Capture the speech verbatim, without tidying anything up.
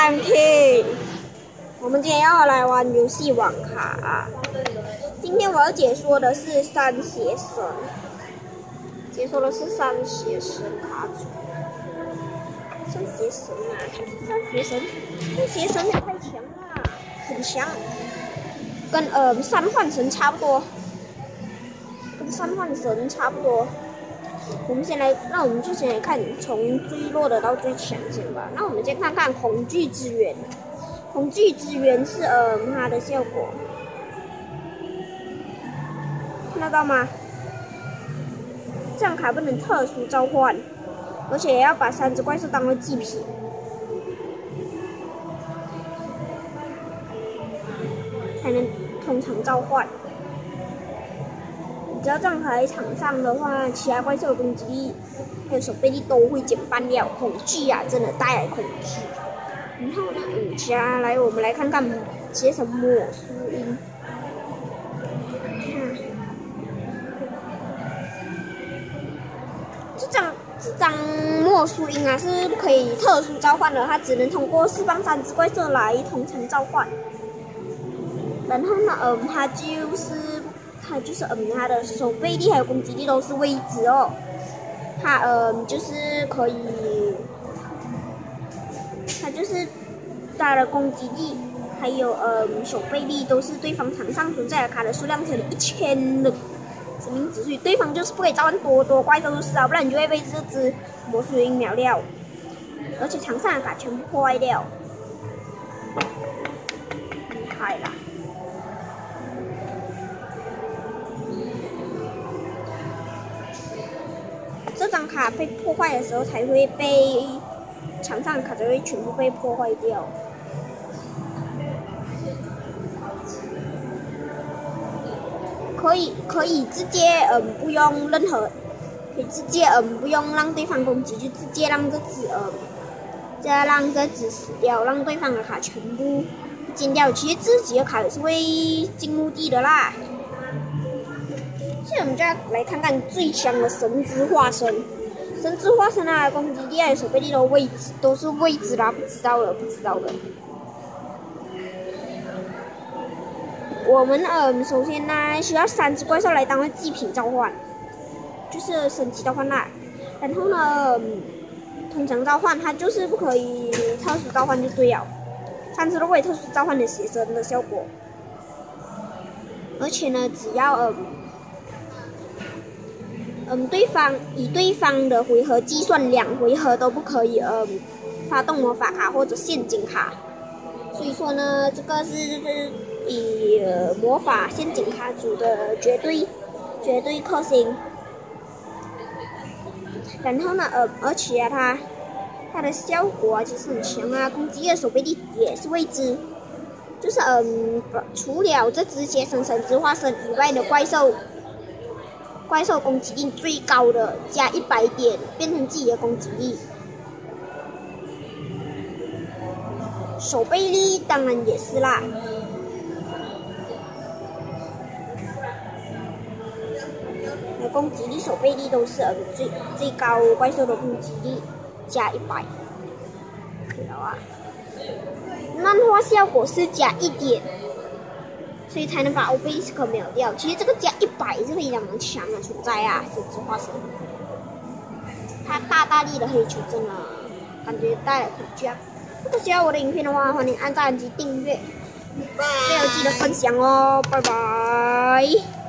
M K， 我们今天要来玩游戏网卡。今天我要解说的是三邪神，解说的是三邪神卡组。三邪神啊，三邪神，三邪神也太强了，很强，跟呃三幻神差不多，跟三幻神差不多。我们先来，那我们就先来看从最弱的到最强先吧。那我们先看看恐惧之源，恐惧之源是呃它的效果，看得到吗？这张卡不能特殊召唤，而且也要把三只怪兽当做祭品。才能通常召唤。只要这样卡在场上的话，其他怪兽的攻击力还有手背力都会减半掉。恐惧啊，真的带来恐惧。然后呢，嗯，接下来我们来看看邪神抹苏音。嗯，这张这张莫苏音啊是不可以特殊召唤的，它只能通过释放三只怪兽来同城召唤。然后呢，嗯，它就是。它就是嗯，它的手背力还有攻击力都是位置哦。它嗯就是可以，它就是它的攻击力还有嗯手背力都是对方场上存在的卡的数量乘以一千的生命值，所以对方就是不可以召唤多多怪兽就是啊，不然你就会被这只魔术鹰秒掉，而且场上的卡全部破坏掉，厉害啦！这张卡被破坏的时候才会被场上的卡才会全部被破坏掉。可以可以直接嗯不用任何，可以直接嗯不用让对方攻击，就直接让这只嗯，再让这只死掉，让对方的卡全部进掉。其实自己的卡也是会进墓地的啦。现在我们就要来看看最强的神之化身。神之化身啊，攻击力还有手背力的位置都是位置啦，不知道的，不知道的。我们嗯，首先呢需要三只怪兽来当做祭品召唤，就是神级召唤啦。然后呢，嗯、通常召唤它就是不可以特殊召唤就对了，三只都可以特殊召唤的邪神的效果。而且呢，只要嗯。嗯，对方以对方的回合计算，两回合都不可以嗯发动魔法卡或者陷阱卡。所以说呢，这个是以、呃、魔法陷阱卡组的绝对绝对克星。然后呢，呃，而且啊，它它的效果啊其实很强啊，攻击力、手背力也是未知。就是嗯，除了这只邪神神之化身以外的怪兽。怪兽攻击力最高的加一百点，变成自己的攻击力。手背力当然也是啦。那攻击力、手背力都是嗯最最高怪兽的攻击力加一百。了啊。漫画效果是加一点。所以才能把 Obelisk 秒掉。其实这个加一百是非常强的存在啊，神之化身。它大大力的黑球真的感觉带来恐惧啊！如果喜欢我的影片的话，欢迎按赞及订阅，最后记得分享哦，拜拜。